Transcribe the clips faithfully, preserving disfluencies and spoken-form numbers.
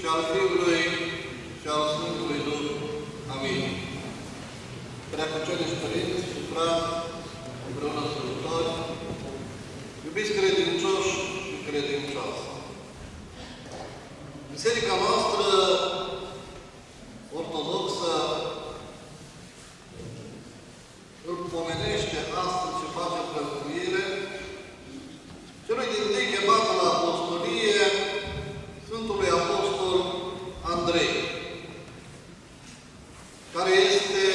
și al Fiului și al Sfântului Duh. Amin. Preacuceniți părinți și frați, împreună slujitori, iubiți credincioși și credincioase. Biserica noastră ortodoxă îl pomenește astăzi și face prăznuire celui dintâi chemat la apostolie, Sfântului Apostol Andrei, care este,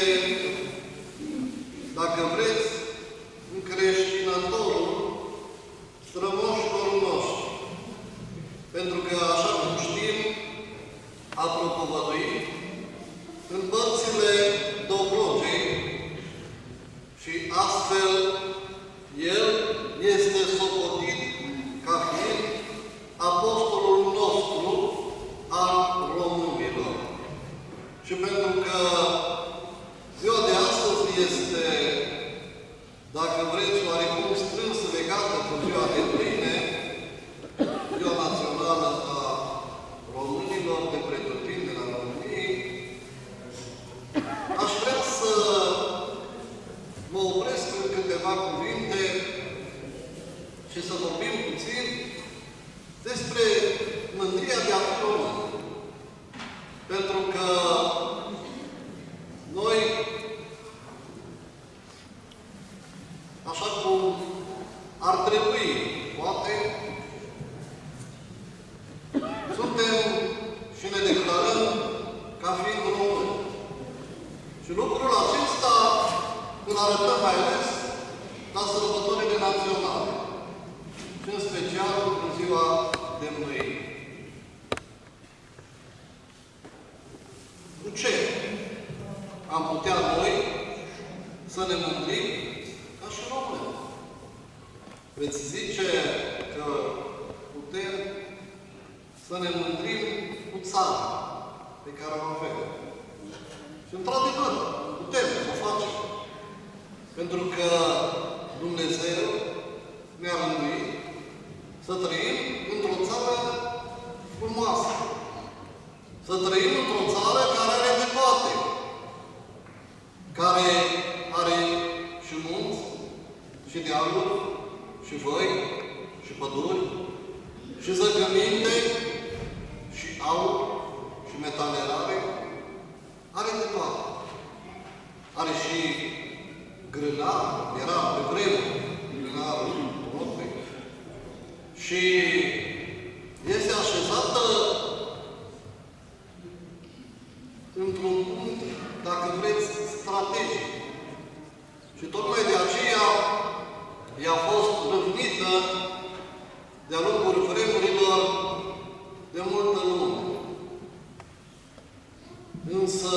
dacă vreți, încreștinătorul strămoșilor noștri. Pentru că, așa cum știm, a propovăduit în părțile Dobrogei și astfel el este socotit ca fiind apostolul nostru al românilor. Și pentru că ziua de astăzi este, dacă vreți, oarecum strâns legată cu ziua de mâine, ziua națională a românilor de pretutindeni la României, aș vrea să mă opresc în câteva cuvinte și să vorbim puțin despre mândria de a fi român. Pentru că noi, așa cum ar trebui, poate, suntem și ne declarăm ca fiind români. Și lucrul acesta îl arătăm mai ales la sărbătorile naționale și în special în ziua de mâine. Cu ce am putea noi să ne mândrim ca și români? Veți zice că putem să ne mândrim cu țara pe care o avem. Și într-adevăr, putem să o facem. Pentru că Dumnezeu ne-a rânduit să trăim într-o țară frumoasă. Să trăim într-o țară care are de toate. Care are și munți, și dealuri, și văi, și păduri, și zăcăminte, și aur, și metalerare. Are de toate. Are și grânar, era pe vremuri, grânarul Europei. Și este așezată într-un punct, dacă vreți, strategic. Și tocmai de aceea i-a fost râvnită de-a lungul vremurilor de multă lume. Însă,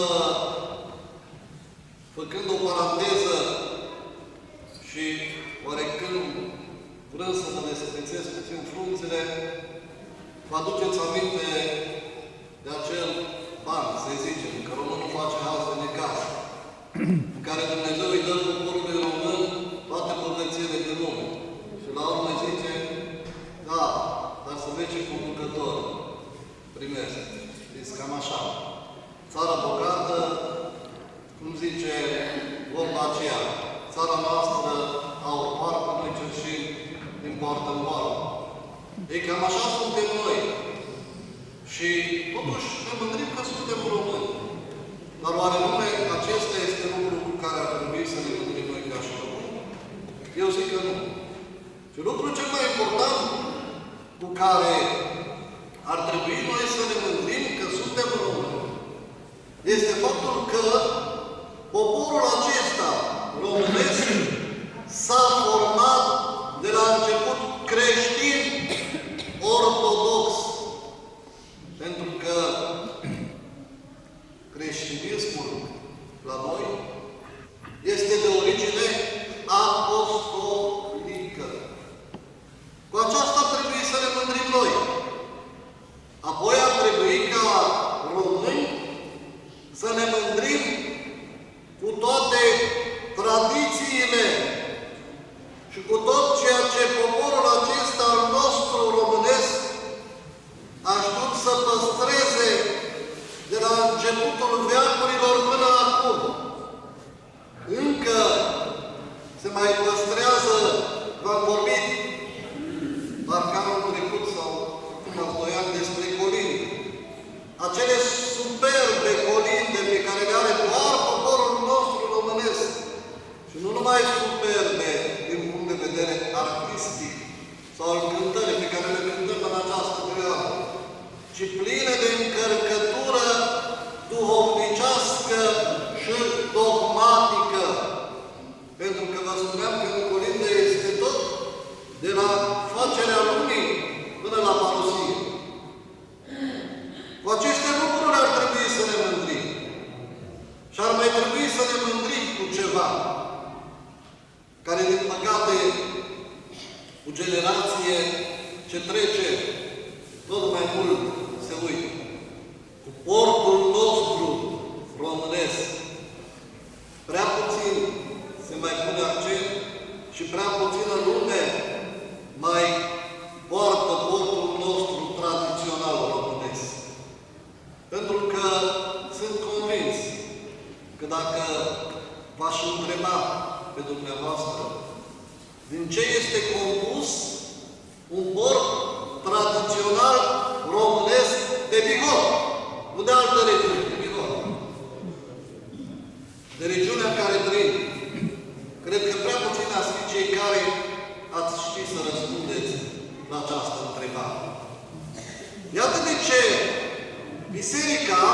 făcând o paranteză și oarecând vrând să mă despețesc puțin frunțele, vă aduceți aminte de acel ban, să zicem, că românul face altfel de casă, în care Dumnezeu îi dă poporului român toate bogățiile de lume. Și la urmă zice, da, dar să vezi ce conducător primesc. Știți, cam așa. Țara bogată, cum zice vorba aceea, țara noastră a o poartă, noi cerșim din poartă în poartă. Ei, cam așa suntem noi. Și totuși ne mândrim că suntem români. Dar oare nume acesta este lucrul cu care ar trebui să ne mândrim noi ca și români? Eu zic că nu. Și lucrul cel mai important cu care ar trebui noi să ne mândrim că suntem români este faptul că poporul acesta românesc s-a format de la început creștin ortodox. Pentru că creștinismul la noi este de origine apostolică. Cu aceasta trebuie să ne mândrim noi. Apoi ar trebui ca români să ne mândrim cu toate tradițiile și cu tot ceea ce poporul acesta al nostru românesc a știut să păstreze mai păstrează, v-am vorbit, parcă anul trecut sau acum alți doi ani despre colinde. Acele superbe colinde pe care le are doar poporul nostru românesc. Și nu numai superbe din punct de vedere artistic sau al cântării pe care le cântăm în această perioadă, ci pline de încărcătură duhovnicească și dogmatică. Pentru că vă spuneam că în colinde este tot, de la facerea lumii până la parosie. Cu aceste lucruri ar trebui să ne mândrim. Și ar mai trebui să ne mândrim cu ceva care, din păcate, cu generație ce trece, tot mai mult se uită. Cu portul nostru românesc. Prea puțin se mai pune accent și prea puțină lume mai poartă portul nostru tradițional românesc. Pentru că sunt convins că dacă v-aș întreba pe dumneavoastră din ce este compus un port tradițional românesc de Bihor, nu de altă regiune, de Bihor, de regiunea în care trăim. Cred că prea puțin ați fi cei care ați ști să răspundeți la această întrebare. Iată de ce Biserica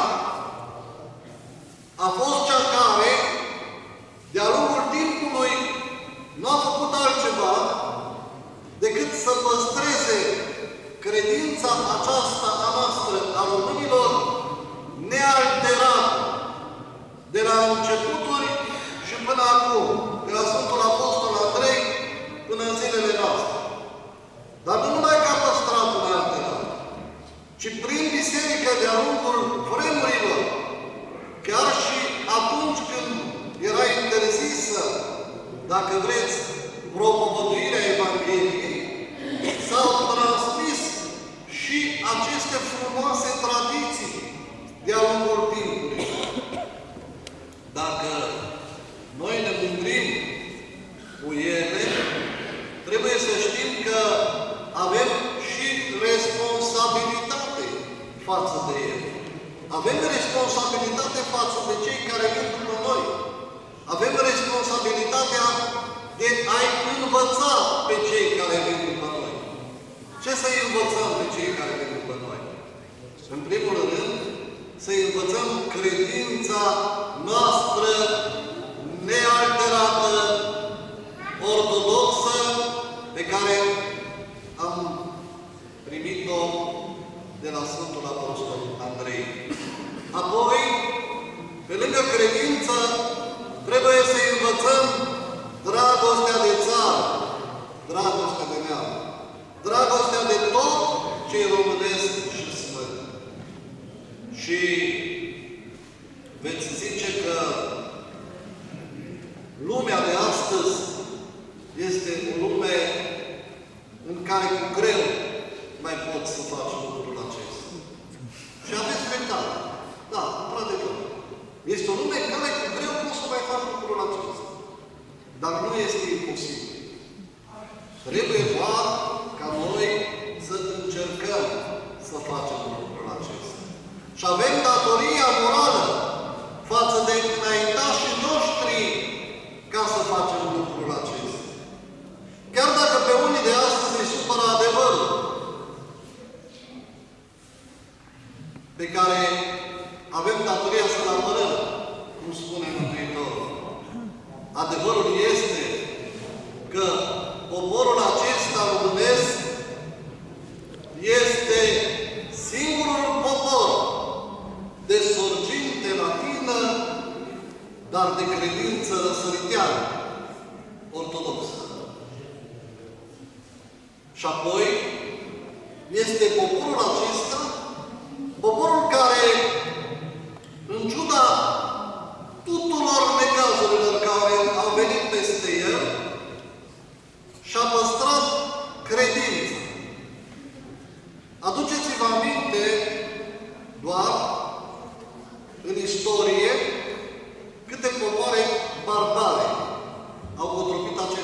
a fost cea care, de-a lungul timpului, nu a făcut altceva decât să păstreze credința aceasta a noastră, a românilor, nealterată, de la începuturi și până acum, de la Sfântul Apostol Andrei până în zilele noastre. Dar nu numai că a păstrat nealterat, ci prin biserică de-a lungul vremurilor, chiar și atunci când era interzisă, dacă vreți, propovăduirea Evangheliei, s-au transmis și aceste frumoase tradiții de-a lungul timpului. Dacă noi ne mândrim cu ele, trebuie să știm că avem și responsabilitate față de ele. Avem responsabilitate față de cei care vin după noi. Avem responsabilitatea de a-i învăța pe cei care vin după noi. Ce să-i învățăm pe cei care vin după noi? În primul rând, să-i învățăm credința noastră nealterată, ortodoxă, pe care am primit-o de la Sfântul Apostol Andrei. Apoi, pe lângă credință, trebuie să-i învățăm dragostea de țară, dragostea de neam, dragostea de tot ce-i românesc și sfânt. Și veți zice că lumea de astăzi este o lume în care cu greu mai poți să faci lucrul acesta. Și aveți dreptate. Da, într-adevăr. Este o lume în care cu greu poți să mai faci lucrul acesta. Dar nu este imposibil. Trebuie doar ca noi să încercăm să facem lucrul acesta. Și avem datoria morală față de înaintașii noștri ca să facem lucrul acesta. Chiar dacă pe unii de astăzi îi supără adevărul pe care avem datoria să-l apărăm, cum spune Mântuitorul. Adevărul este că poporul acesta românesc este singurul popor de sorginte latină, dar de credință răsăriteană, ortodoxă. Și apoi este poporul acesta, poporul care, în ciuda tuturor necazurilor care au venit peste el, și-a păstrat credința. Aduceți-vă aminte doar în istorie câte popoare barbare au cotropit acest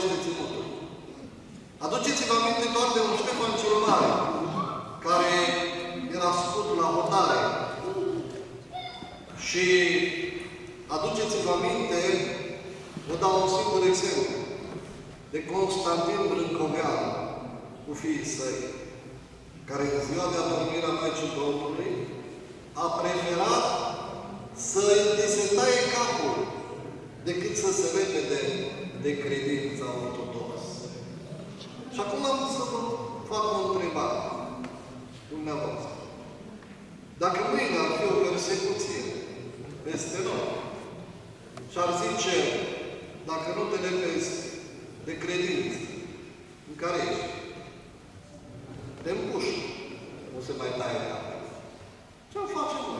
aduceți aminte, vă dau un singur exemplu, de Constantin Brâncoveanu, cu fiii săi, care în ziua de adormire a Maicii Domnului a preferat să îi se taie capul decât să se repede de credința ortodoxă. Și acum am să vă fac o întrebare dumneavoastră. Dacă mâine ar fi o persecuție peste noi și ar zice, dacă nu te lepezi de credință în care ești, te împuși, nu se mai taie capul. Ce-am face noi?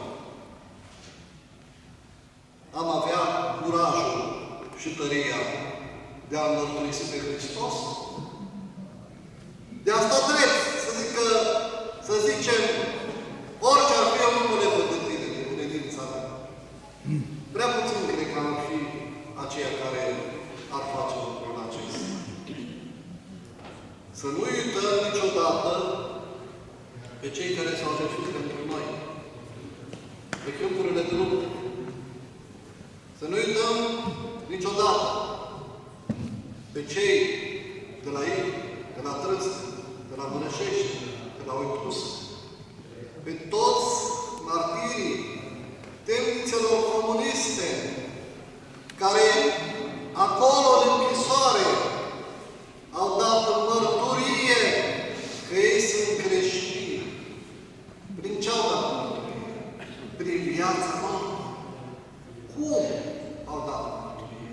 Am avea curajul și tăria de a mărturisi pe Hristos? De asta drept, să zic că, să zicem, orice ar fi, eu nu mă lepăd de tine, de credința mea. Prea puțin cred că ar fi aceia care ar face lucrul acesta. Să nu uităm niciodată pe cei care s-au jertfit pentru noi, pe câmpurile de luptă. Să nu uităm niciodată pe cei de la ei, de la Trăscă, de la Bănășești, de la Oitus, pe toți martirii temnițelor comuniste, care acolo în închisoare au dat mărturie că ei sunt creștini. Prin ce au dat mărturie? Prin viața lor. Cum au dat mărturie?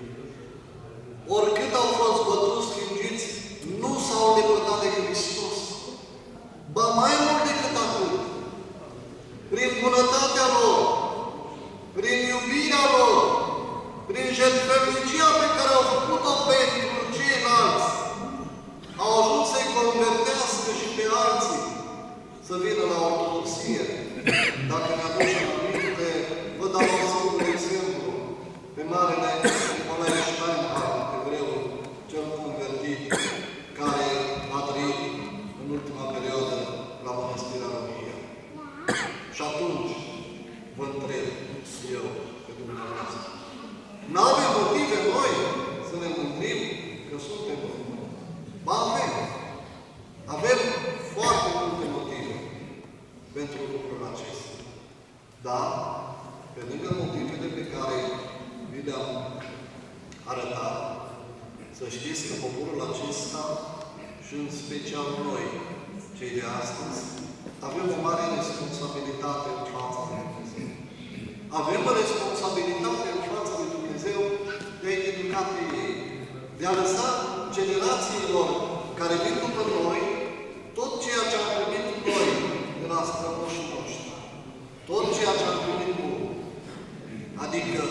Oricât au fost bătuți, schingiți, nu s-au lepădat de Hristos. Ba mai mult decât atât, prin bunătatea lor, prin iubirea lor, prin jertfenicia pe care au făcut-o pentru ceilalți, au ajuns să-i convertească și pe alții să vină la ortodoxie. Dacă ne aducem aminte, vă dau un singur exemplu pe Marele Nicolae Steinhardt, evreul cel convertit, care a trăit în ultima perioadă la Mănăstirea România. Și atunci vă întreb eu pe dumneavoastră. N-avem motive noi să ne mândrim că suntem români. Ba avem. Avem foarte multe motive pentru lucrul acesta. Dar, pe lângă motivele pe care vi le-am arătat, să știți că poporul acesta, și în special noi, cei de astăzi, avem o mare responsabilitate în fața lui Dumnezeu. Avem o responsabilitate în fața lui Dumnezeu de a educa pe ei, de a lăsa generațiilor care vin după noi tot ceea ce am primit noi de la strămoșii noștri. Tot ceea ce am primit noi. Adică,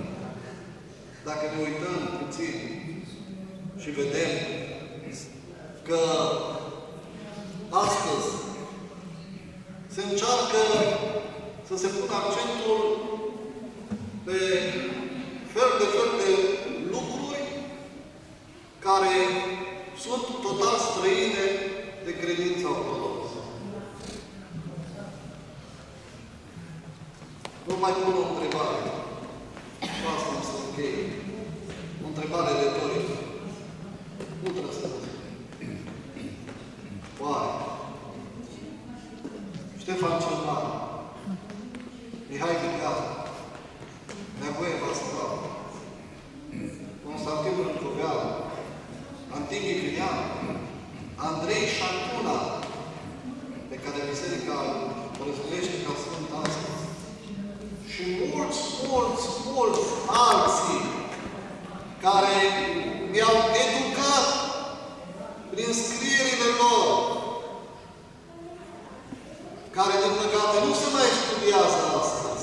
dacă ne uităm puțin și vedem că astăzi se încearcă să se pună accentul pe fel de fel de lucruri care sunt total străine de credința ortodoxă. Vă mai pun o întrebare. Și asta am să închei. O întrebare retorică. Nu trebuie să vă zic. Oare? Ștefan cel Mare, Mihai Vitează, Nevoie Vasilău, Constantin Brâncoveanu, Antighi Filian, Andrei Șancuna, pe care Biserica o răzbuiește ca Sfânt astăzi, și mulți, mulți, mulți alții care mi-au educat prin scrierile lor, care, din păcate, nu se mai studiază astăzi.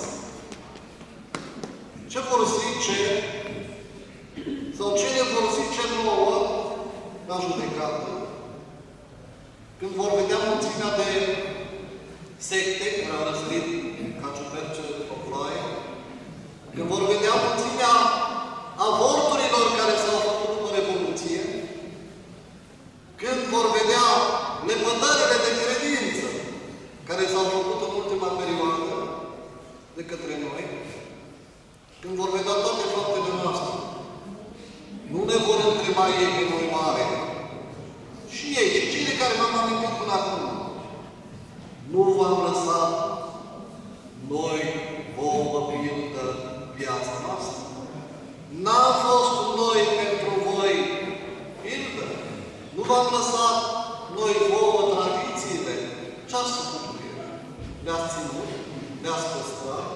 Ce vor zice, sau ce ne vor zice nouă la judecată, când vor vedea mulțimea de secte care au răsărit ca ciuperce după ploaie, când vor vedea mulțimea avorturilor care s-au făcut după Revoluție, când vor vedea lepădările de credință care s-au făcut în ultima perioadă de către noi, când vor vedea toate faptele noastre. Nu ne vor întreba ei pe noi mare. Și ei, și cei care m-am amintit până acum. Nu v-am lăsat noi vouă pildă viața noastră. N-am fost noi pentru voi pildă. Nu v-am lăsat noi vouă tradițiile. Ce-ați făcut cu ele? Le-ați ținut? Le-ați păstrat?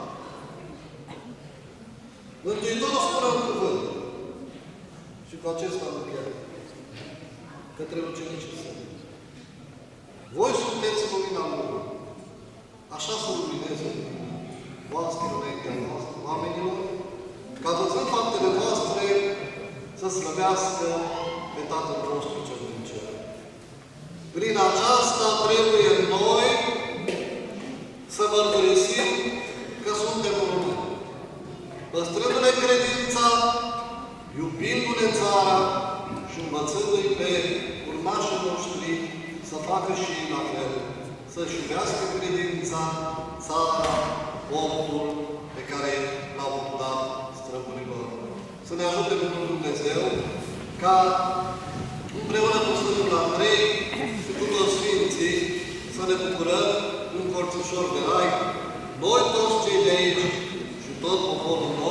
Mântuitorul spune un cuvânt. Și cu acesta am încheiat. Către ucenicii săi. Voi sunteți lumina lumii. Așa să lumineze voastră înaintea noastră, oamenilor, ca văzând faptele voastre să slăvească pe Tatăl nostru cel din cer. Prin aceasta trebuie noi să mărturisim că suntem români. Păstrându-ne credința, iubindu-ne țara și învățându-i pe urmașii noștri să facă și ei la fel. Să-și iubească credința, țara, portul pe care l-au dat străbunilor. Să ne ajute Bunul Dumnezeu ca împreună cu Sfântul Andrei și cu toți Sfinții să ne bucurăm în corțișor de rai, noi toți cei de aici și tot poporul nostru,